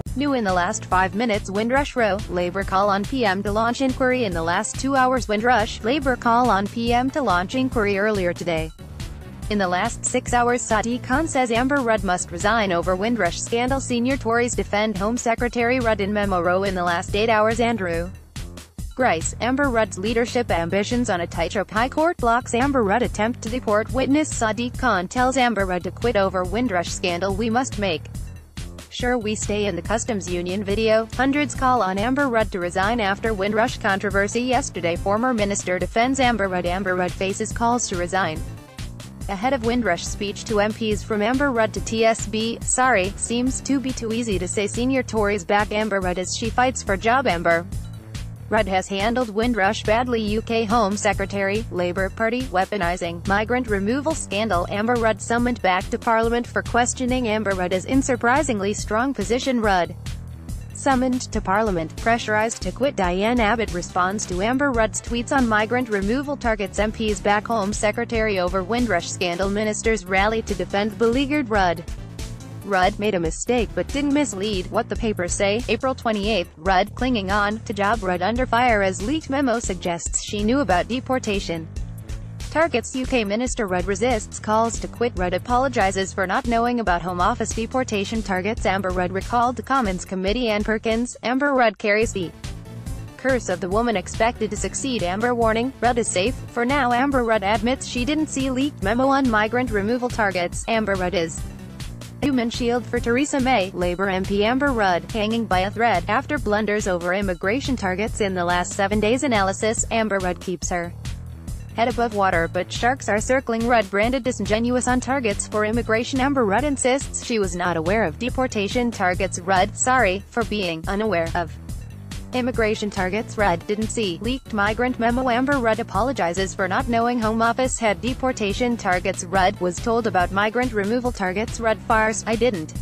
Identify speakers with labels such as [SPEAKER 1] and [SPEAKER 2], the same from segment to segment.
[SPEAKER 1] New in the last 5 minutes, Windrush row, Labour call on PM to launch inquiry in the last 2 hours. Windrush, Labour call on PM to launch inquiry earlier today. In the last 6 hours, Sadiq Khan says Amber Rudd must resign over Windrush scandal. Senior Tories defend Home Secretary Rudd in memo. Row in the last 8 hours. Andrew Grice, Amber Rudd's leadership ambitions on a tightrope. High Court blocks Amber Rudd attempt to deport witness. Sadiq Khan tells Amber Rudd to quit over Windrush scandal. We must make sure we stay in the customs union. Video, hundreds call on Amber Rudd to resign after Windrush controversy yesterday. Former minister defends Amber Rudd. Amber Rudd faces calls to resign ahead of Windrush speech to MPs from Amber Rudd to TSB. Sorry, seems to be too easy to say. Senior Tories back Amber Rudd as she fights for job. Amber Rudd has handled Windrush badly. UK Home Secretary, Labour Party, weaponising migrant removal scandal. Amber Rudd summoned back to Parliament for questioning. Amber Rudd is in surprisingly strong position. Rudd summoned to Parliament, pressurised to quit. Diane Abbott responds to Amber Rudd's tweets on migrant removal. Targets MPs back. Home Secretary over Windrush scandal. Ministers rally to defend beleaguered Rudd. Rudd made a mistake but didn't mislead, what the papers say. April 28, Rudd clinging on to job. Rudd under fire as leaked memo suggests she knew about deportation targets. UK Minister Rudd resists calls to quit. Rudd apologises for not knowing about Home Office deportation targets. Amber Rudd recalled to Commons Committee. Anne Perkins, Amber Rudd carries the curse of the woman expected to succeed. Amber warning, Rudd is safe for now. Amber Rudd admits she didn't see leaked memo on migrant removal targets. Amber Rudd is human shield for Theresa May. Labour MP Amber Rudd, hanging by a thread, after blunders over immigration targets in the last 7 days. Analysis, Amber Rudd keeps her head above water, but sharks are circling. Rudd branded disingenuous on targets for immigration. Amber Rudd insists she was not aware of deportation targets. Rudd, sorry for being unaware of immigration targets. Rudd didn't see leaked migrant memo. Amber Rudd apologizes for not knowing Home Office had deportation targets. Rudd was told about migrant removal targets. Rudd fires, I didn't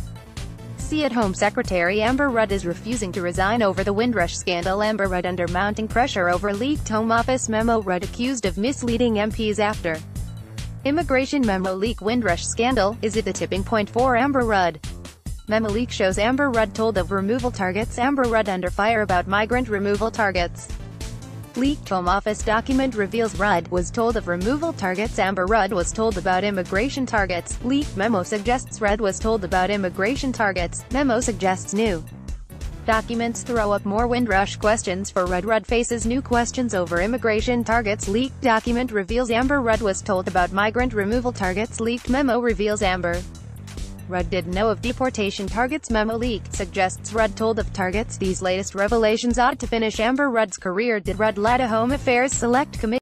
[SPEAKER 1] see it. Home Secretary Amber Rudd is refusing to resign over the Windrush scandal. Amber Rudd under mounting pressure over leaked Home Office memo. Rudd accused of misleading MPs after immigration memo leak. Windrush scandal, is it the tipping point for Amber Rudd? Memo leak shows Amber Rudd told of removal targets. Amber Rudd under fire about migrant removal targets. Leaked Home Office document reveals Rudd was told of removal targets. Amber Rudd was told about immigration targets. Leaked memo suggests Rudd was told about immigration targets. Memo suggests new documents throw up more Windrush questions for Rudd. Rudd faces new questions over immigration targets. Leaked document reveals Amber Rudd was told about migrant removal targets. Leaked memo reveals Amber Rudd didn't know of deportation targets. Memo leak suggests Rudd told of targets. These latest revelations ought to finish Amber Rudd's career. Did Rudd lead a Home Affairs Select Committee